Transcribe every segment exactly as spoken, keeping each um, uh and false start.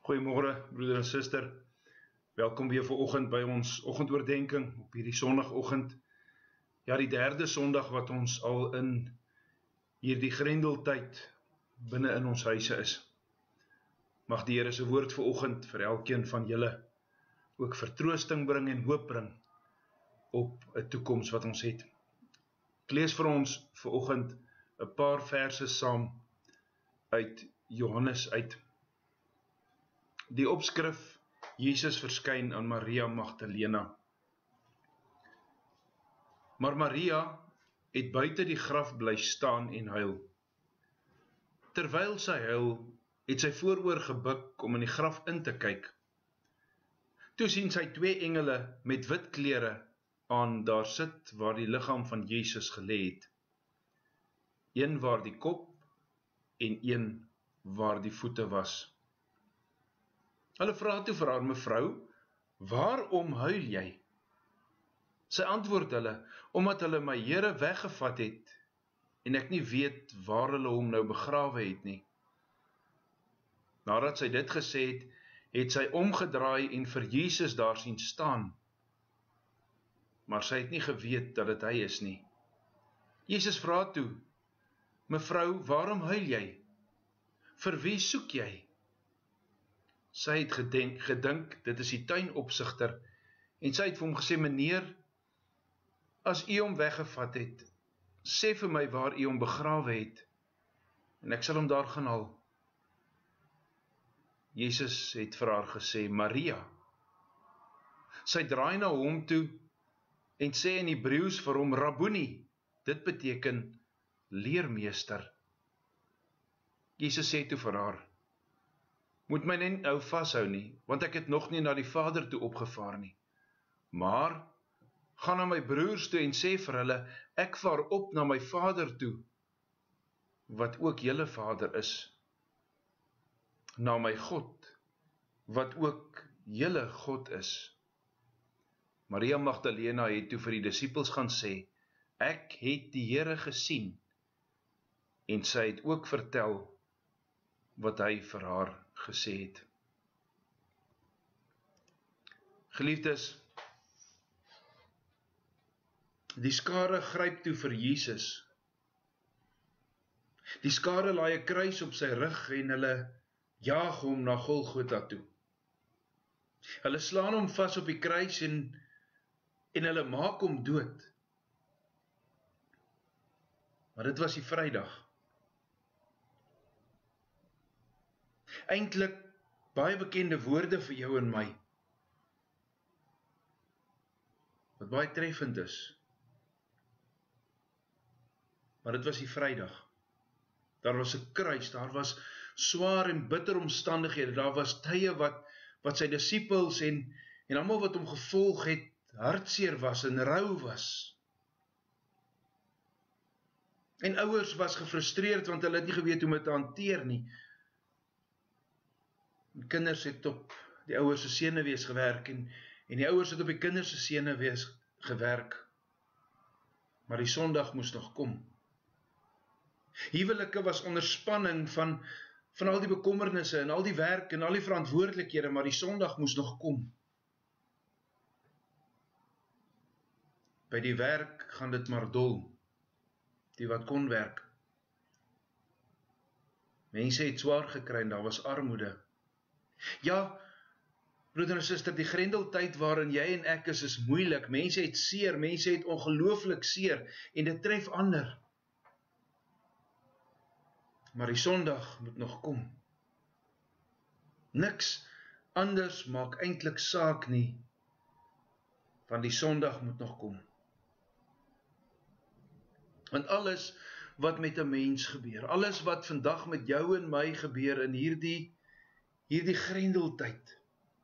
Goeiemôre broeder en suster, welkom weer vanoggend by ons oggendoordenking op hierdie sondagoggend. Ja, die derde sondag wat ons al in hierdie grendeltyd binne in ons huise is. Mag die Here se woord vanoggend vir elkeen van julle ook vertroosting bring en hoop bring op 'n toekoms wat ons het. Ek lees vir ons vanoggend 'n paar verse saam uit Johannes uit. Die opskrif: Jesus verskyn aan Maria Magdalena. Maar Maria het buite die graf bly staan en huil. Terwyl sy huil, het sy vooroor gebuk om in die graf in te kyk. Toe sien sy twee engele met wit klere aan daar sit waar die liggaam van Jesus gelê het. Een waar die kop en een waar die voete was. Hulle vra toe vir haar: mevrou, waarom huil jy? Sy antwoord hulle: omdat hulle my Here weggevat het, en ek nie weet waar hulle hom nou begrawe het nie. Nadat sy dit gesê het, het sy omgedraai en vir Jesus daar sien staan. Maar sy het nie geweet dat dit hy is nie. Jesus vra toe: mevrou, waarom huil jy? Vir wie soek jy? Sy het gedenk, gedink, dit is die tuinopsigter, en sy het vir hom gesê: meneer, as u hom weggevat het, sê vir my waar u hom begrawe het, en ek sal hom daar gaan haal. Jesus het vir haar gesê: Maria. Sy draai na hom toe, en sê in Hebreëus vir hom: Rabboni, dit beteken leermeester. Jesus sê toe vir haar: moet my net nou vashou nie, want ek het nog nie na die Vader toe opgevaar nie. Maar, gaan na my broers toe en sê vir hulle: ek vaar op na my Vader toe, wat ook julle Vader is. Na my God, wat ook julle God is. Maria Magdalena het toe vir die disippels gaan sê: ek het die Here gesien, en sy het ook vertel wat hy vir haar gesê het. Geliefdes, die skare gryp toe vir Jesus. Die skare laai 'n kruis op sy rug en hulle jaag hom na Golgotha toe. Hulle slaan hom vas op die kruis en, en hulle maak hom dood. Maar dit was die Vrydag. Eintlik baie bekende woorde vir jou en my, wat baie treffend is. Maar dit was die Vrydag. Daar was 'n kruis, daar was swaar en bitter omstandighede, daar was tye wat, wat sy disippels en, en almal wat hom gevolg het, hartseer was en rou was. En ouers was gefrustreerd, want hulle het nie geweet hoe om dit te hanteer nie. En kinders het op die ouers se senuwees gewerk, en, en die ouers het op die kinders se senuwees gewerk. Maar die Sondag moes nog kom. Huwelike was onder spanning van, van al die bekommernisse en al die werk en al die verantwoordelikhede, maar die Sondag moes nog kom. By die werk gaan dit maar dol, die wat kon werk. Mense het swaar gekry en daar was armoede. Ja, broeder en suster, die grendeltyd waarin jy en ek is, is moeilik. Mense het seer, mense het ongelooflik seer, en dit tref ander. Maar die Sondag moet nog kom. Niks anders maak eintlik saak nie, want die Sondag moet nog kom. Want alles wat met 'n mens gebeur, alles wat vandag met jou en my gebeur in hierdie, hierdie grendeltyd,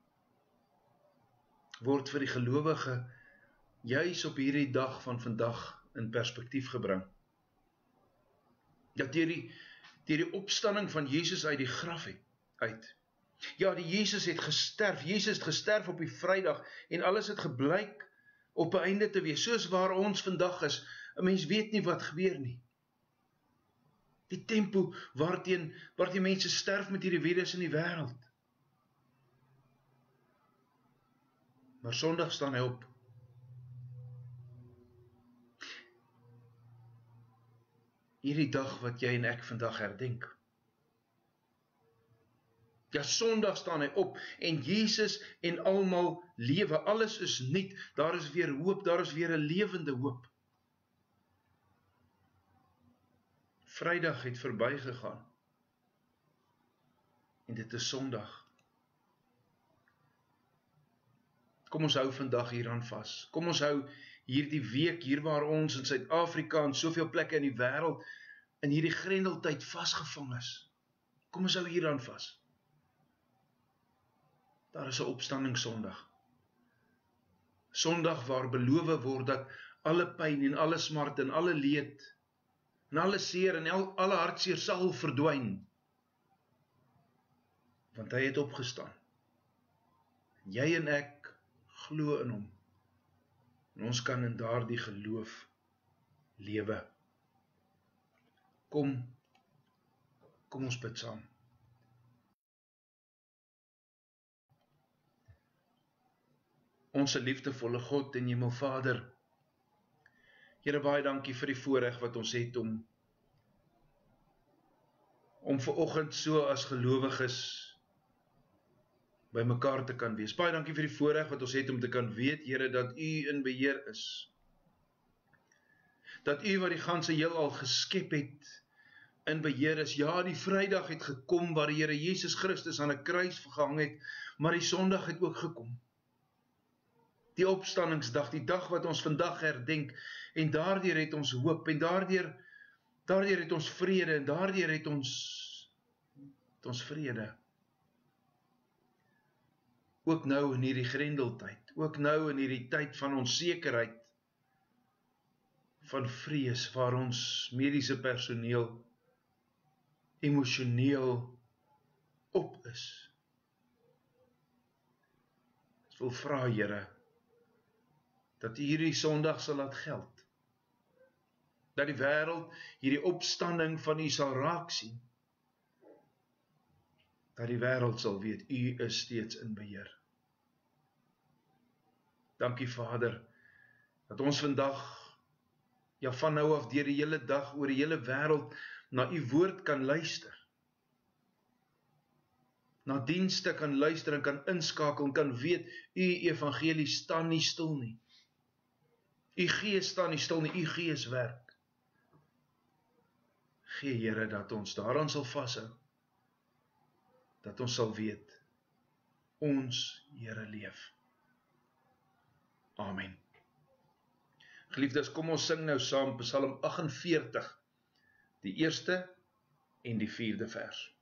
word vir die gelowige juis op hierdie dag van vandag in perspektief gebring. Dat deur die deur die opstanding van Jesus uit die graf uit. Ja, die Jesus het gesterf, Jesus het gesterf op die Vrydag, en alles het geblyk op 'n einde te wees, soos waar ons vandag is. 'n Mens weet nie wat gebeur nie. Die tempo waarteen, waarteen mense sterf met hierdie virus in die wêreld. Maar Sondag staan hy op. Hierdie dag wat jy en ek vandag herdenk. Ja, Sondag staan hy op en Jesus en almal lewe. Alles is nuut. Daar is weer hoop, daar is weer 'n lewende hoop. Vrydag het verbygegaan. En dit is Sondag. Kom ons hou vandag hieraan vas. Kom ons hou hierdie week, hier waar ons in Suid-Afrika en soveel plekke in die wêreld in hierdie grendeltyd vasgevang is. Kom ons hou hieraan vas. Daar is 'n opstanding Sondag. Sondag waar beloof word dat alle pyn en alle smart en alle leed en alle seer en al, alle hartseer sal verdwyn. Want hy het opgestaan. Jy en ek glo in hom. En ons kan in daardie geloof lewe. Kom, kom ons bid saam. Onse liefdevolle God en Hemelvader, Here, baie dankie vir die voorreg wat ons het om om vanoggend so as gelowiges by mekaar te kan wees. Baie dankie vir die voorreg wat ons het om te kan weet, Here, dat U in beheer is. Dat U wat die ganse heelal geskep het, in beheer is. Ja, die Vrydag het gekom waar die Here Jesus Christus aan 'n kruis gehang het, maar die Sondag het ook gekom. Die opstandingsdag, die dag wat ons vandag herdenk, en daardeur het ons hoop, en daardeur, daardeur het ons vrede, en daardeur het ons, het ons vrede. Ook nou in hierdie grendeltyd, ook nou in hierdie tyd van onsekerheid, van vrees, waar ons mediese personeel emosioneel op is. Ek wil vra, Here, dat U hierdie Sondag sal laat geld. Dat die wêreld hierdie opstanding van U sal raak sien. Dat die wêreld sal weet, U is steeds in beheer. Dankie, Vader, dat ons vandag, ja van nou af deur die hele dag, oor die hele wêreld, na U woord kan luister. Na dienste kan luister en kan inskakel en kan weet, U evangelie staan nie stil nie. U Gees staan nie stil nie, U Gees werk. Gee, Here, dat ons daaraan sal vashou, dat ons sal weet, ons Here leef. Amen. Geliefdes, kom ons sing nou saam Psalm agt en veertig, die eerste en die vierde vers.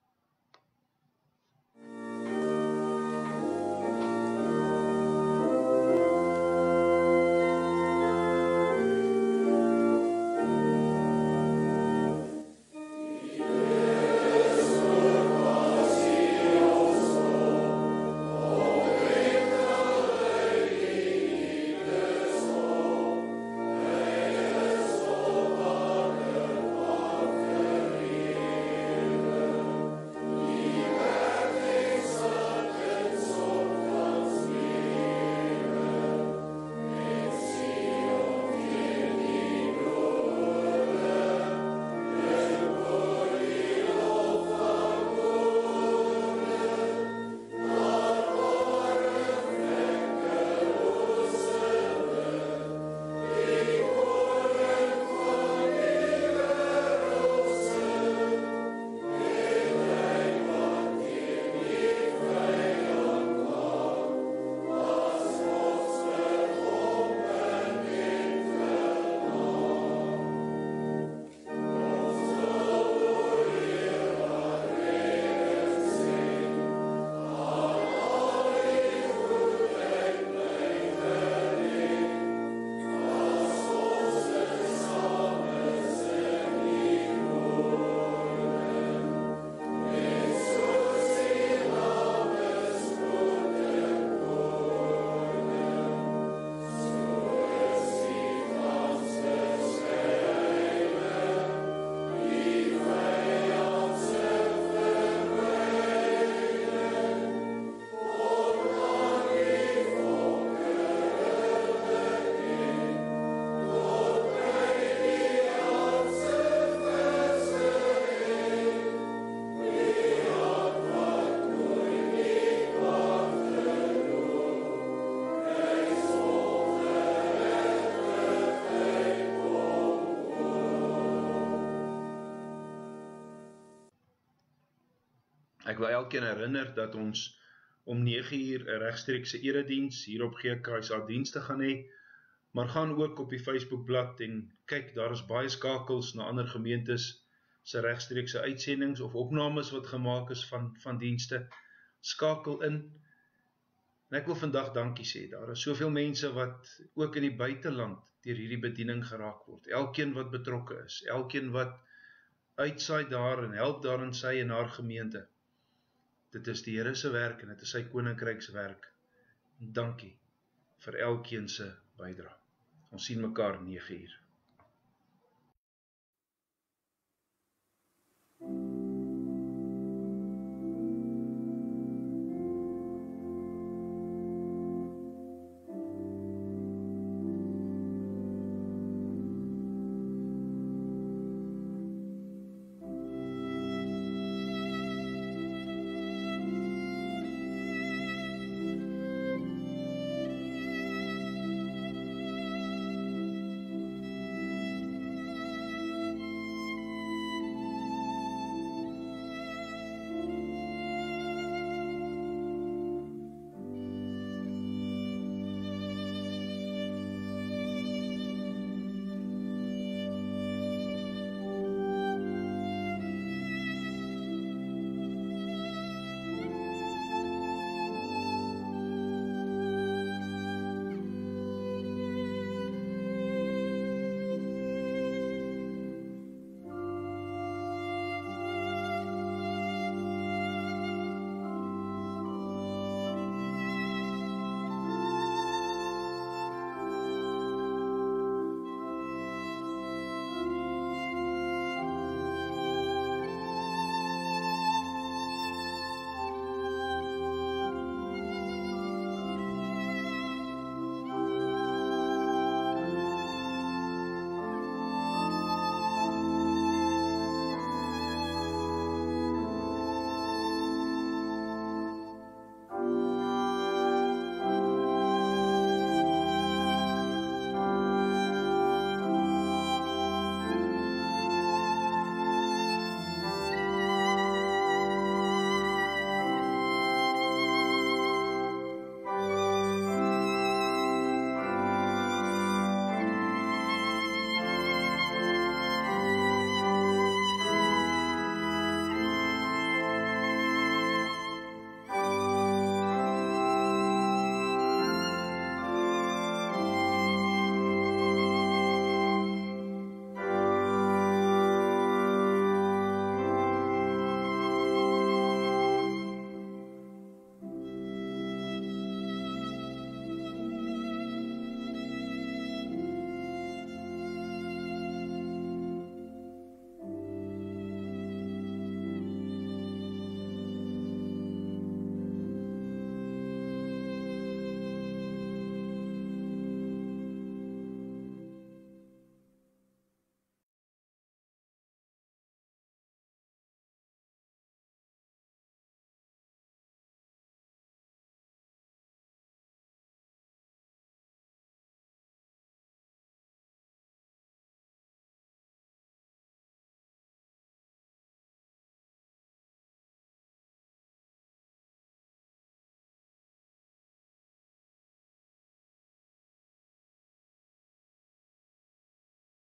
Ek wil elkeen herinner dat ons om nege uur 'n regstreekse erediens hier op G K S A dienste gaan hê, maar gaan ook op die Facebookblad en kyk, daar is baie skakels na ander gemeentes se regstreekse uitsendings of opnames wat gemaak is van, van dienste. Skakel in. En ek wil vandag dankie sê, daar is soveel mense wat ook in die buiteland deur hierdie bediening geraak word. Elkeen wat betrokke is, elkeen wat uitsaai daar en help daar in sy en haar gemeente. Dit is die Here se werk en dit is sy koninkrykswerk. Dankie vir elkeen se bydrae. Ons sien mekaar nege uur.